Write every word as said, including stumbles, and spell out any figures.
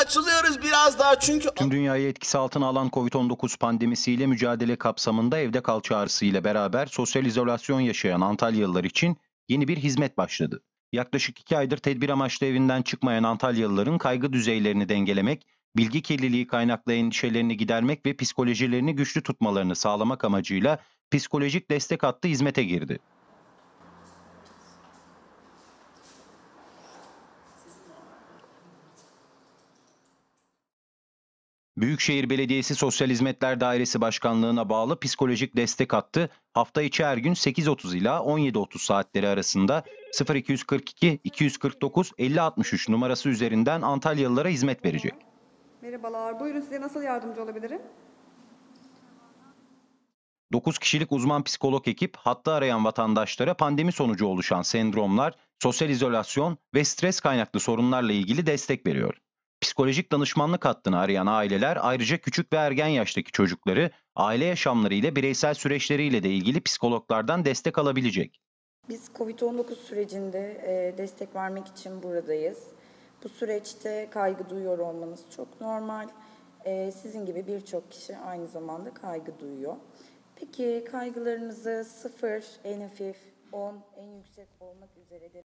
açılıyoruz biraz daha çünkü... Tüm dünyayı etkisi altına alan Covid on dokuz pandemisiyle mücadele kapsamında evde kal çağrısı ile beraber sosyal izolasyon yaşayan Antalyalılar için yeni bir hizmet başladı. Yaklaşık iki aydır tedbir amaçlı evinden çıkmayan Antalyalıların kaygı düzeylerini dengelemek, bilgi kirliliği kaynaklı endişelerini gidermek ve psikolojilerini güçlü tutmalarını sağlamak amacıyla psikolojik destek hattı hizmete girdi. Büyükşehir Belediyesi Sosyal Hizmetler Dairesi Başkanlığı'na bağlı psikolojik destek hattı hafta içi her gün sekiz otuz ila on yedi otuz saatleri arasında sıfır iki yüz kırk iki iki yüz kırk dokuz elli altmış üç numarası üzerinden Antalyalılara hizmet verecek. Merhabalar, buyurun size nasıl yardımcı olabilirim? dokuz kişilik uzman psikolog ekip hattı arayan vatandaşlara pandemi sonucu oluşan sendromlar, sosyal izolasyon ve stres kaynaklı sorunlarla ilgili destek veriyor. Psikolojik danışmanlık hattını arayan aileler ayrıca küçük ve ergen yaştaki çocukları aile yaşamları ile bireysel süreçleriyle de ilgili psikologlardan destek alabilecek. Biz Covid on dokuz sürecinde e, destek vermek için buradayız. Bu süreçte kaygı duyuyor olmanız çok normal. E, sizin gibi birçok kişi aynı zamanda kaygı duyuyor. Peki kaygılarınızı sıfır, en hafif, on, en yüksek olmak üzere de